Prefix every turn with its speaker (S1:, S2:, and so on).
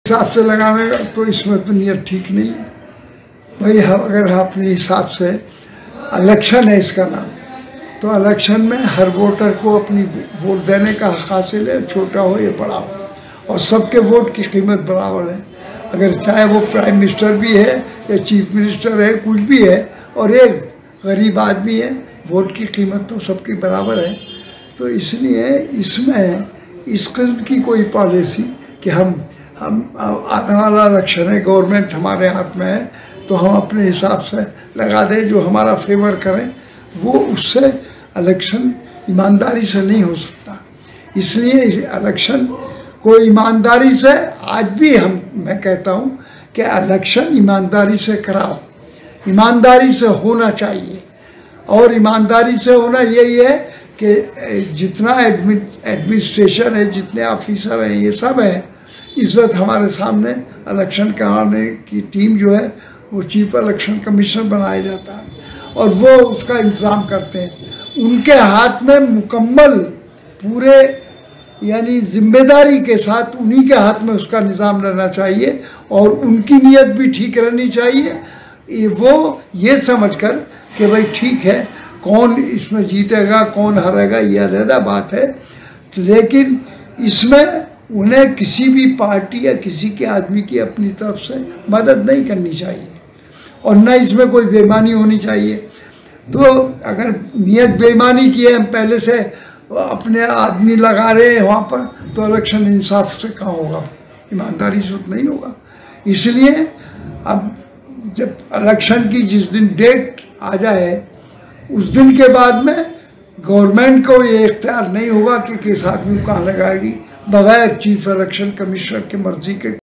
S1: हिसाब से लगाने का तो इसमें तो नियत ठीक नहीं है भाई। अगर अपने हिसाब से इलेक्शन है इसका नाम, तो इलेक्शन में हर वोटर को अपनी वोट देने का हक हासिल है, छोटा हो या बड़ा हो, और सबके वोट की कीमत बराबर है। अगर चाहे वो प्राइम मिनिस्टर भी है या चीफ मिनिस्टर है, कुछ भी है, और एक गरीब आदमी है, वोट की कीमत तो सबकी बराबर है। तो इसलिए इसमें इस किस्म की कोई पॉलिसी कि हम आने वाला इलेक्शन है, गवर्नमेंट हमारे हाथ में है, तो हम अपने हिसाब से लगा दें जो हमारा फेवर करें, वो उससे इलेक्शन ईमानदारी से नहीं हो सकता। इसलिए इलेक्शन को ईमानदारी से, आज भी मैं कहता हूँ कि इलेक्शन ईमानदारी से कराओ, ईमानदारी से होना चाहिए। और ईमानदारी से होना यही है कि जितना एडमिनिस्ट्रेशन है, जितने ऑफिसर हैं, ये सब हैं, इस वक्त हमारे सामने इलेक्शन कराने की टीम जो है वो चीफ इलेक्शन कमिश्नर बनाया जाता है और वो उसका इंतज़ाम करते हैं। उनके हाथ में मुकम्मल पूरे यानी जिम्मेदारी के साथ उन्हीं के हाथ में उसका निज़ाम रहना चाहिए और उनकी नीयत भी ठीक रहनी चाहिए। वो ये समझकर कि भाई ठीक है, कौन इसमें जीतेगा कौन हारेगा ये अलग बात है, लेकिन इसमें उन्हें किसी भी पार्टी या किसी के आदमी की अपनी तरफ से मदद नहीं करनी चाहिए और न इसमें कोई बेईमानी होनी चाहिए। तो अगर नियत बेईमानी की है, हम पहले से अपने आदमी लगा रहे हैं वहाँ पर, तो इलेक्शन इंसाफ से कहाँ होगा, ईमानदारी से तो नहीं होगा। इसलिए अब जब इलेक्शन की जिस दिन डेट आ जाए, उस दिन के बाद में गवर्नमेंट को ये इख्तियार नहीं होगा कि किस आदमी को कहाँ लगाएगी, बगैर चीफ इलेक्शन कमिश्नर की मर्जी के।